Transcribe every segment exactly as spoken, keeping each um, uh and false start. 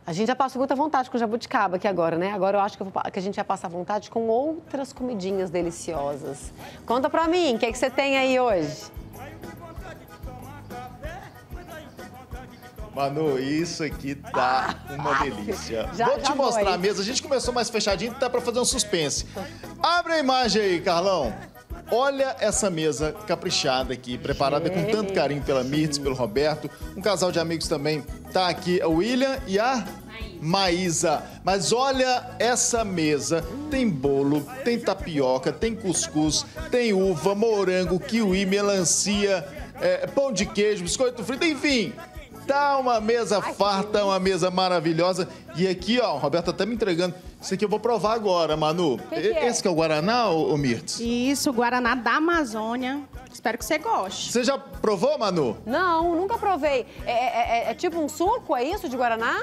A gente já passou muita vontade com jabuticaba aqui agora, né? Agora eu acho que, eu vou, que a gente vai passar vontade com outras comidinhas deliciosas. Conta pra mim, o que, é que você tem aí hoje? Manu, isso aqui tá ah, uma delícia. Já, vou te já mostrar foi. a mesa. A gente começou mais fechadinho, tá pra fazer um suspense. Abre a imagem aí, Carlão. Olha essa mesa caprichada aqui, preparada gente. com tanto carinho pela Mirtz, pelo Roberto. Um casal de amigos também tá aqui, o William e a Maísa. Mas olha essa mesa. Tem bolo, tem tapioca, tem cuscuz, tem uva, morango, kiwi, melancia, é, pão de queijo, biscoito frito, enfim. Tá uma mesa Ai, farta, uma mesa maravilhosa. E aqui, ó, o Roberto tá até me entregando. Isso aqui eu vou provar agora, Manu. Que que é? Esse que é o Guaraná, ô, ô Mirtz? Isso, Guaraná da Amazônia. Espero que você goste. Você já provou, Manu? Não, nunca provei. É, é, é, é tipo um suco, é isso, de Guaraná?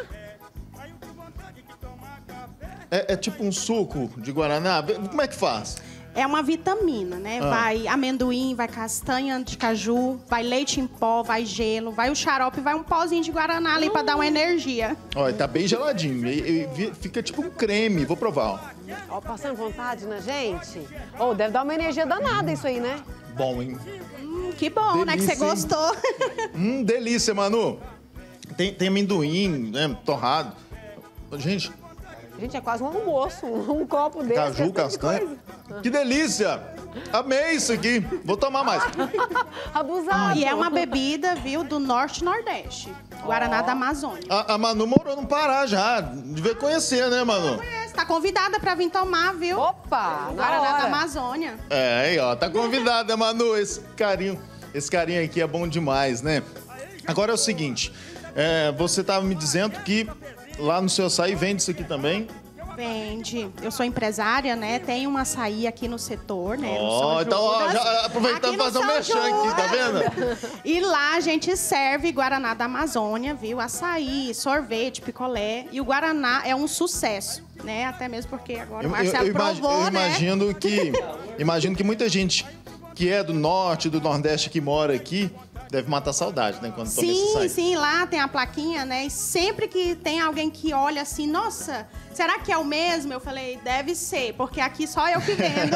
É, é tipo um suco de Guaraná? Como é que faz? É uma vitamina, né? Ah. Vai amendoim, vai castanha de caju, vai leite em pó, vai gelo, vai o xarope, vai um pozinho de Guaraná ali hum. pra dar uma energia. Olha, tá bem geladinho. E, e, fica tipo um creme. Vou provar, ó. Ó, passando vontade na gente. Ó, oh, deve dar uma energia danada isso aí, né? Bom, hein? Hum, que bom, delícia, né? Que você gostou. Hum, delícia, Manu. Tem, tem amendoim, né? Torrado. Gente... Gente, é quase um almoço, um, um copo desse. Caju, castanha. Que delícia! Amei isso aqui. Vou tomar mais. Abusado. E é uma bebida, viu, do Norte e Nordeste. Guaraná oh. da Amazônia. A, a Manu morou no Pará já. Devia conhecer, né, Manu? Conhece. Tá convidada pra vir tomar, viu? Opa! Guaraná da Amazônia. É, aí, ó. Tá convidada, Manu. Esse carinho, esse carinho aqui é bom demais, né? Agora é o seguinte. É, você tava me dizendo que lá no seu açaí vende isso aqui também? Vende. Eu sou empresária, né? Tem um açaí aqui no setor, né? Ó, oh, então, ó, já aproveitando pra fazer um merchan aqui, tá vendo? E lá a gente serve Guaraná da Amazônia, viu? Açaí, sorvete, picolé. E o Guaraná é um sucesso, né? Até mesmo porque agora eu, o Marcelo eu, eu provou, eu né? Imagino que, imagino que muita gente que é do Norte, do Nordeste, que mora aqui, deve matar saudade, né? Quando toma esse açaí. Sim, sim, lá tem a plaquinha, né? E sempre que tem alguém que olha assim, nossa, será que é o mesmo? Eu falei, deve ser, porque aqui só eu que vendo.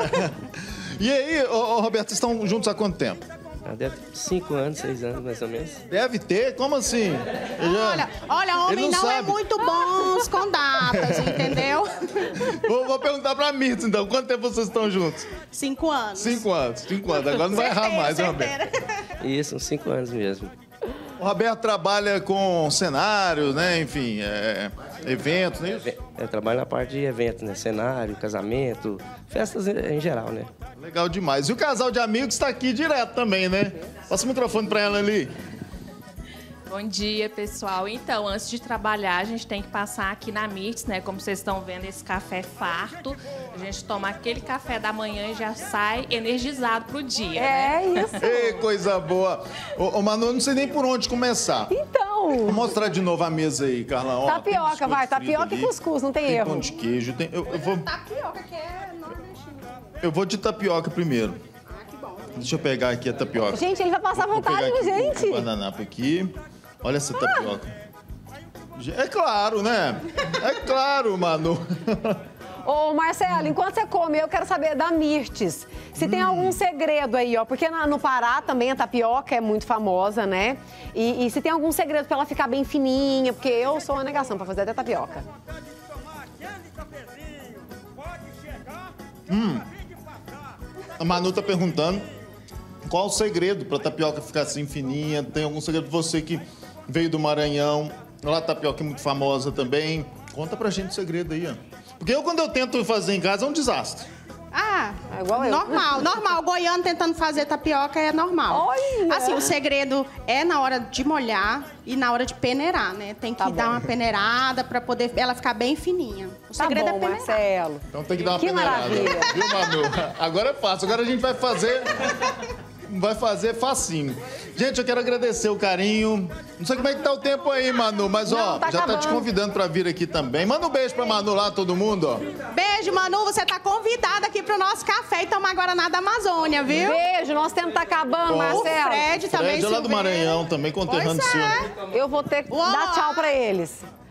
E aí, ô, ô, Roberto, vocês estão juntos há quanto tempo? Deve ter cinco anos, seis anos, mais ou menos. Deve ter? Como assim? Olha, olha, homem não, não é muito bons com datas, entendeu? Vou, vou perguntar pra Mirtz, então. Quanto tempo vocês estão juntos? Cinco anos. Cinco anos, cinco anos. Agora não vai errar mais, né, Roberto? Isso, uns cinco anos mesmo. O Roberto trabalha com cenário, né? Enfim, é, eventos, né? Eu trabalho na parte de eventos, né? Cenário, casamento, festas em geral, né? Legal demais. E o casal de amigos está aqui direto também, né? Passa o microfone para ela ali. Bom dia, pessoal. Então, antes de trabalhar, a gente tem que passar aqui na Mirtz, né? Como vocês estão vendo, esse café farto. A gente toma aquele café da manhã e já sai energizado pro dia, é né? isso. Ei, coisa boa. Ô, ô, Manu, eu não sei nem por onde começar. Então. Vou mostrar de novo a mesa aí, Carlão. Tapioca, vai. Tapioca e cuscuz, não tem, tem erro. Tem pão de queijo. Tem, eu, eu vou... Tapioca, que é nordestino. Eu vou de tapioca primeiro. Ah, que bom. Deixa eu pegar aqui a tapioca. Gente, ele vai passar vou, vontade, vou pegar aqui gente. O guardanapo aqui. Olha essa tapioca. Ah. É claro, né? É claro, Manu. Ô, Marcelo, enquanto você come, eu quero saber da Mirtz. Se hum. tem algum segredo aí, ó. Porque na, no Pará também a tapioca é muito famosa, né? E, e se tem algum segredo pra ela ficar bem fininha, porque eu sou uma negação pra fazer até tapioca. Hum. A Manu tá perguntando qual o segredo pra tapioca ficar assim fininha. Tem algum segredo pra você que veio do Maranhão? Lá a tapioca é muito famosa também. Conta pra gente o segredo aí, ó. Porque eu, quando eu tento fazer em casa, é um desastre. Ah, é igual eu. Normal, normal. Goiano tentando fazer tapioca é normal. Olha. Assim, o segredo é na hora de molhar e na hora de peneirar, né? Tem que tá dar bom. uma peneirada pra poder ela ficar bem fininha. O tá segredo bom, é peneirar. Marcelo. Então tem que dar uma que peneirada. Maravilha. Viu, Manu? Agora é fácil. Agora a gente vai fazer... Vai fazer facinho. Gente, eu quero agradecer o carinho. Não sei como é que tá o tempo aí, Manu, mas, Não, ó, tá já acabando. tá te convidando pra vir aqui também. Manda um beijo pra Manu lá, todo mundo, ó. Beijo, Manu. Você tá convidada aqui pro nosso café e tomar Guaraná da Amazônia, viu? Beijo, nosso tempo tá acabando, Bom, Marcelo. O Fred também, Fred é lá do Silveira. Maranhão, também conterrâneo Pois seu. é. Eu vou ter que Uau. dar tchau pra eles.